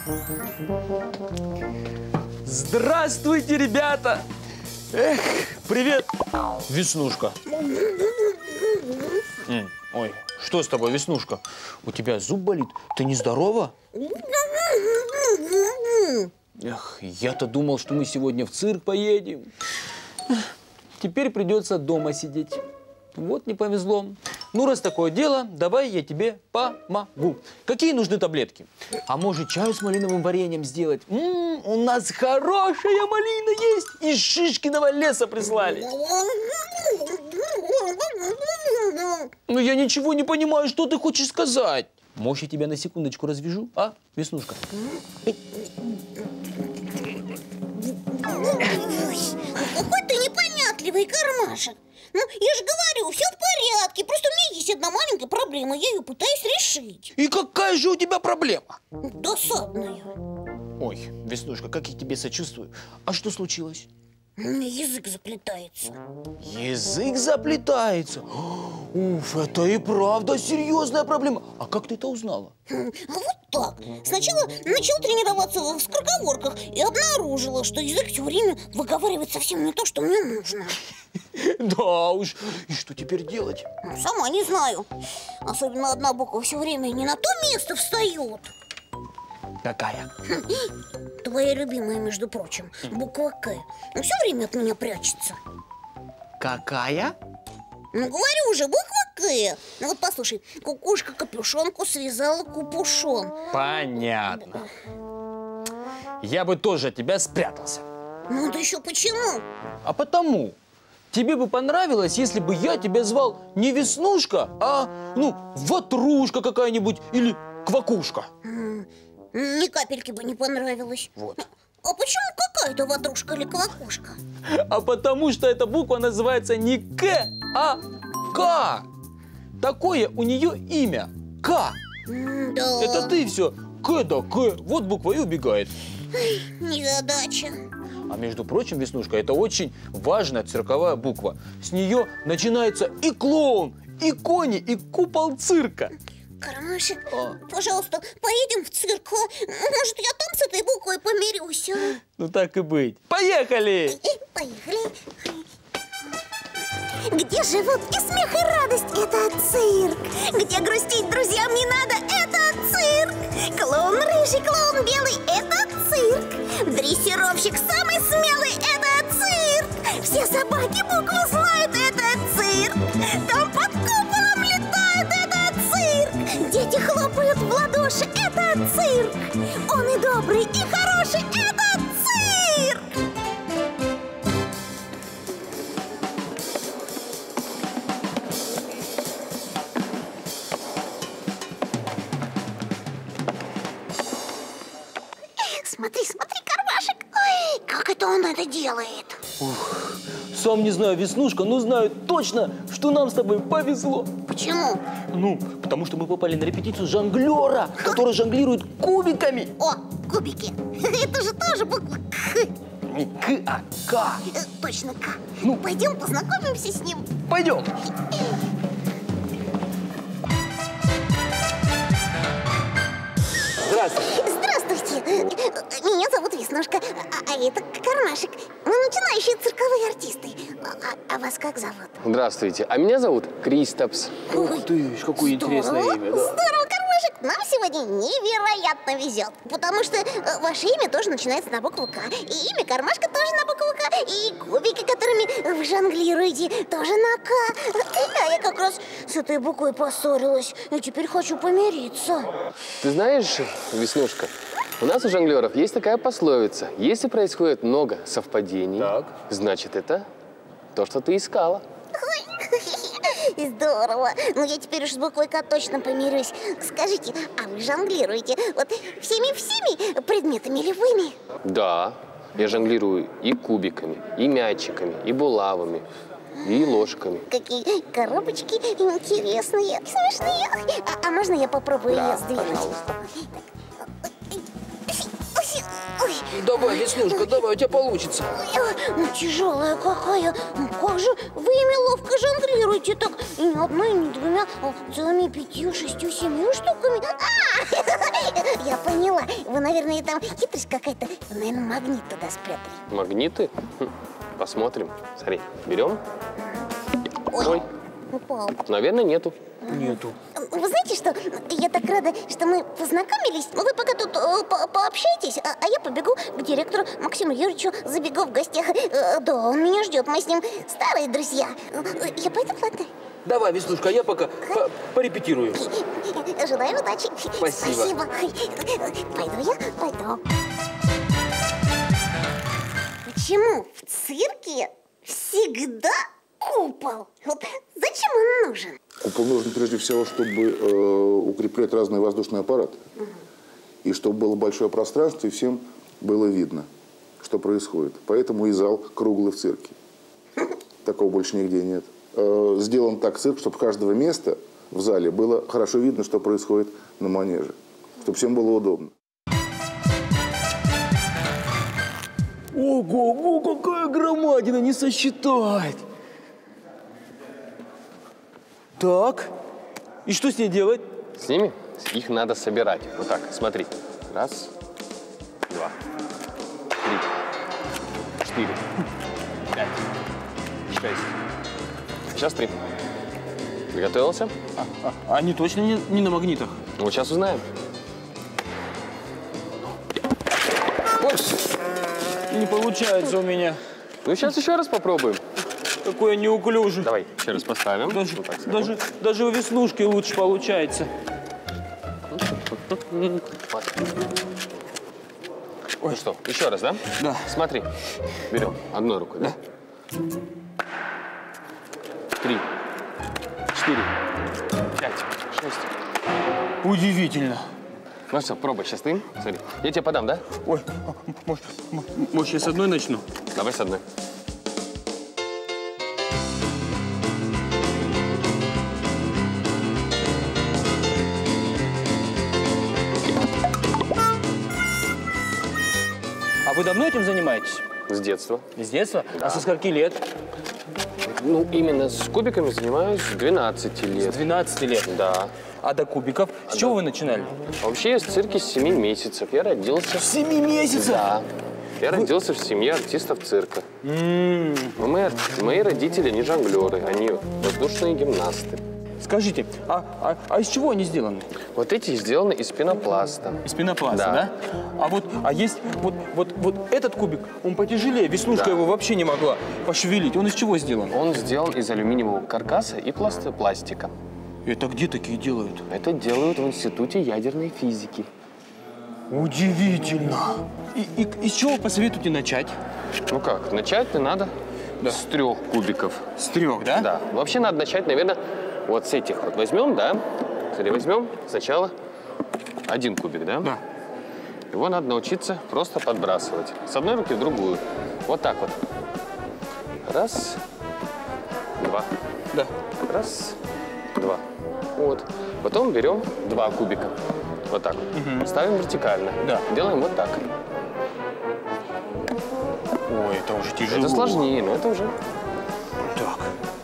Здравствуйте, ребята! Эх, привет, Веснушка. Ой, что с тобой, Веснушка? У тебя зуб болит? Ты нездорова? Эх, я-то думал, что мы сегодня в цирк поедем. Теперь придется дома сидеть. Вот не повезло. Ну, раз такое дело, давай я тебе помогу. Какие нужны таблетки? А может, чаю с малиновым вареньем сделать? У нас хорошая малина есть. Из Шишкиного леса прислали. Ну, я ничего не понимаю, что ты хочешь сказать. Может, я тебя на секундочку развяжу, а, Веснушка? Какой ты непонятливый, Кармашек. Ну, я же говорю, все в порядке. Просто у меня есть одна маленькая проблема. Я ее пытаюсь решить. И какая же у тебя проблема? Досадная. Ой, Веснушка, как я тебе сочувствую. А что случилось? У меня язык заплетается. Язык заплетается? Уф, это и правда серьезная проблема. А как ты это узнала? Вот так. Сначала начала тренироваться в скороговорках и обнаружила, что язык все время выговаривает совсем не то, что мне нужно. Да уж. И что теперь делать? Сама не знаю. Особенно одна буква все время не на то место встает. Какая? Твоя любимая, между прочим, буква К. Ну, все время от меня прячется. Какая? Ну, говорю же, буква К. Ну, вот послушай. Кукушка капюшонку связала купушон. Понятно. Я бы тоже от тебя спрятался. Ну, да еще почему? А потому. Тебе бы понравилось, если бы я тебя звал не Веснушка, а, ну, Ватрушка какая-нибудь или Квакушка. Ни капельки бы не понравилось. Вот. А почему какая-то ватрушка или квакушка? А потому что эта буква называется не К, а К. Такое у нее имя. К. Да. Это ты все. К да К. Вот буква и убегает. Незадача. А между прочим, Веснушка, это очень важная цирковая буква. С нее начинается и клоун, и кони, и купол цирка. Кармашек, пожалуйста, поедем в цирк. Может, я там с этой буквой помирюсь, а? Ну так и быть. Поехали! Поехали. Где живут и смех, и радость, это цирк. Где грустить друзьям не надо, это цирк. Клоун рыжий, клоун белый, это цирк. Дрессировщик самый смелый, это цирк. Все собаки букву знают, это цирк. Там под куполом летают, это цирк. Дети хлопают в ладоши, это цирк. Он и добрый, и хороший, это цирк. Смотри, смотри, Кармашек. Ой, как это он это делает? Ух, сам не знаю, Веснушка, но знаю точно, что нам с тобой повезло. Почему? Ну, потому что мы попали на репетицию жонглера, который жонглирует кубиками. О, кубики. Это же тоже буква К. Не К, а К. Точно К. Ну. Пойдем познакомимся с ним. Пойдем. Здравствуйте. Здравствуйте. Меня зовут Веснушка, а это Кармашек. Мы начинающие цирковые артисты. А вас как зовут? Здравствуйте, а меня зовут Кристопс. Ух ты, какое интересное имя. Да. Здорово, Кармашек. Нам сегодня невероятно везет. Потому что ваше имя тоже начинается на букву К. И имя Кармашка тоже на букву К. И кубики, которыми вы жонглируете, тоже на К. А я как раз с этой буквой поссорилась. И теперь хочу помириться. Ты знаешь, Веснушка, у нас у жонглеров есть такая пословица. Если происходит много совпадений, значит это то, что ты искала. Здорово. Ну, я теперь уж с буквой К точно помирюсь. Скажите, а вы жонглируете вот всеми предметами любыми? Да, я жонглирую и кубиками, и мячиками, и булавами, и ложками. Какие коробочки интересные, смешные. А можно я попробую ее сдвинуть? Пожалуйста. Ой, Давай, Веснушка, давай, у тебя получится. ну тяжелая какая. Ну как же вы ими ловко жонглируете так? И не одной, и не двумя, а целыми 5, 6, 7 штуками. Я поняла. Вы, наверное, там хитрость какая-то. Наверное, магнит туда спрятали. Магниты? Посмотрим. Смотри, берем. Ой, упал. Наверное, нету. Нету. Вы знаете что? Я так рада, что мы познакомились. Вы пока тут пообщайтесь, а я побегу к директору Максиму Юрьевичу, забегу в гостях. Да, он меня ждет, мы с ним старые друзья. Я пойду, ладно? Давай, Веснушка, я пока порепетирую. Желаю удачи. Спасибо. Пойду я, пойду. Почему в цирке всегда купол? Вот зачем он нужен? Купол нужен прежде всего, чтобы укреплять разные воздушные аппараты. И чтобы было большое пространство, и всем было видно, что происходит. Поэтому и зал круглый в цирке. Такого больше нигде нет. Сделан так цирк, чтобы каждого места в зале было хорошо видно, что происходит на манеже. Чтобы всем было удобно. Ого, какая громадина, не сосчитать. Так, и что с ней делать? С ними? Их надо собирать. Вот так, смотри. Раз, два, три, 4, 5, 6. Сейчас 3. Приготовился? Они точно не на магнитах? Ну, вот сейчас узнаем. Не получается у меня. Ну, сейчас еще раз попробуем. Какой я неуклюжий. Давай, еще раз поставим. Даже, Вот так, даже у Веснушки лучше получается. Ну что, еще раз, да? Да. Смотри, берем одной рукой, да? 3, 4, 5, 6. Удивительно. Ну все, пробуй, сейчас ты. Смотри, я тебе подам, да? Ой, может, я с одной начну? Давай с одной. А вы давно этим занимаетесь? С детства. С детства? Да. А со скольки лет? Ну, именно с кубиками занимаюсь с 12 лет. С 12 лет? Да. А до кубиков? С чего вы начинали? Вообще я в цирке с 7 месяцев. Я родился... С 7 месяцев? Да. Я родился в семье артистов цирка. Но мои родители не жонглеры, они воздушные гимнасты. Скажите, а из чего они сделаны? Вот эти сделаны из пенопласта. Из пенопласта, да? А есть вот этот кубик, он потяжелее, Веснушка его вообще не могла пошевелить. Он из чего сделан? Он сделан из алюминиевого каркаса и пластика. Это где такие делают? Это делают в Институте ядерной физики. Удивительно. И с чего посоветуете начать? Ну как, начать-то надо с 3 кубиков. С 3, да? Да. Вообще надо начать, наверное, вот с этих вот возьмем, да? Смотри, возьмем сначала 1 кубик, да? Да. Его надо научиться просто подбрасывать. С одной руки в другую. Вот так вот. Раз, два. Да. Раз, два. Вот. Потом берем 2 кубика. Вот так вот. Ставим вертикально. Да. Делаем вот так. Ой, это уже тяжело. Это сложнее, но это уже... Так.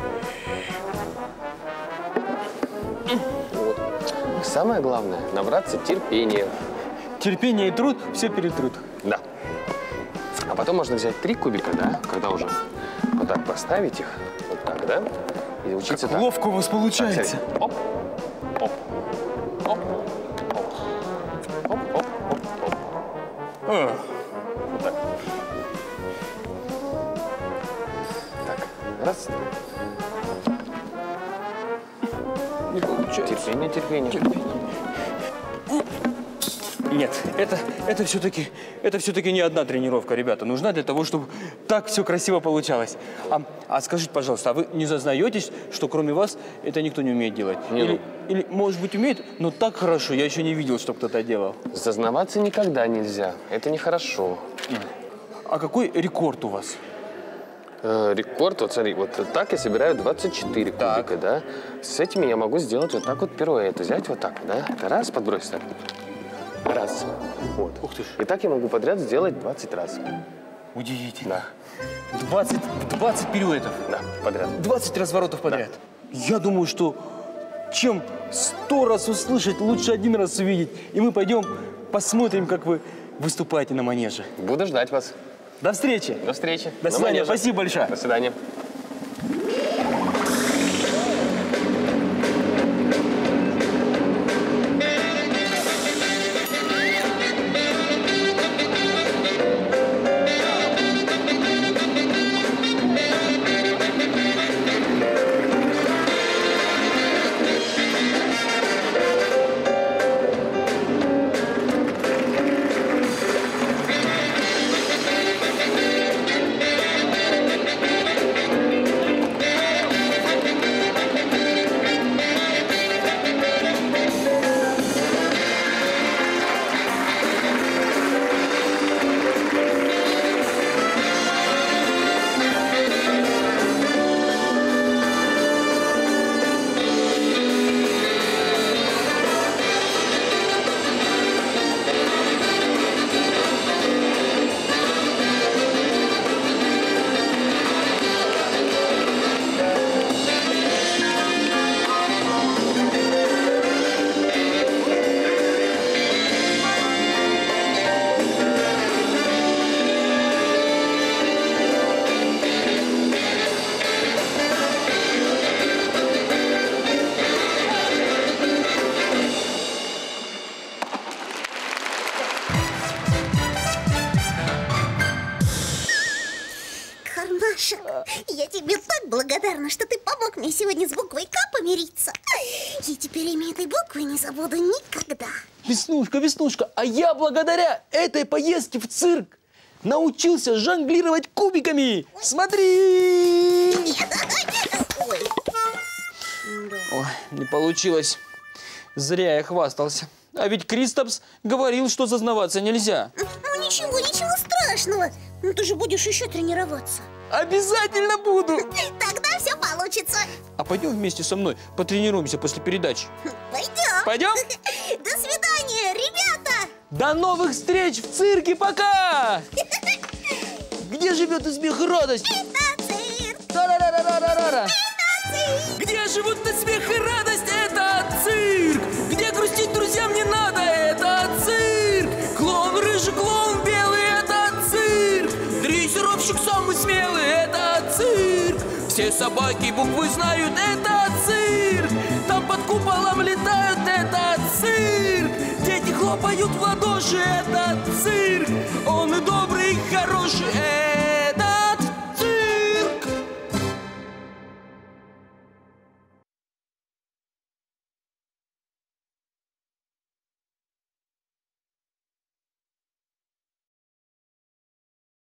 Вот. Самое главное – набраться терпения. Терпение и труд все перетрут. Да. А потом можно взять 3 кубика, да, когда уже вот так поставить их, вот так, да, и учиться так. Ловко у вас получается. Так, оп, оп, оп, оп, оп, оп, оп, оп. Вот так. Так, раз. Не получается. Терпение. Нет, это все-таки не одна тренировка, ребята. Нужна для того, чтобы так все красиво получалось. А скажите, пожалуйста, а вы не зазнаетесь, что кроме вас это никто не умеет делать? Или, может быть, умеет, но так хорошо, я еще не видел, что кто-то делал. Зазнаваться никогда нельзя. Это нехорошо. А какой рекорд у вас? Рекорд, вот смотри, вот так я собираю 24 кубика, да? С этими я могу сделать вот так вот пируэт. Взять вот так, да? Раз, подбросить так. Раз. Вот. Ух ты ж. И так я могу подряд сделать 20 раз. Удивительно. Да. 20 пируэтов. Да, подряд. 20 разворотов подряд. Я думаю, что чем 100 раз услышать, лучше 1 раз увидеть. И мы пойдем посмотрим, как вы выступаете на манеже. Буду ждать вас. До встречи. До встречи. До свидания. Спасибо большое. До свидания. Я тебе так благодарна, что ты помог мне сегодня с буквой К помириться. И теперь имя этой буквы не забуду никогда. Веснушка, Веснушка, а я благодаря этой поездке в цирк научился жонглировать кубиками. Смотри! Ой. Ой, не получилось. Зря я хвастался. А ведь Кристопс говорил, что зазнаваться нельзя. Ну ничего, ничего страшного. Ну ты же будешь еще тренироваться. Обязательно буду! Тогда все получится. А пойдем вместе со мной потренируемся после передачи. Пойдем. Пойдем? До свидания, ребята. До новых встреч в цирке, пока! Где живет и смех и радость? Это цирк. Та-ра-ра-ра-ра-ра-ра. Это цирк. Где живут и смех и радость? Это цирк! Где грустить друзьям не надо? Это цирк! Клоун рыжий, клоун белый, это цирк! Дрессировщик самый смелый, это цирк! Все собаки буквы знают, это цирк! Там под куполом летают, это цирк! Дети хлопают в ладоши, это цирк!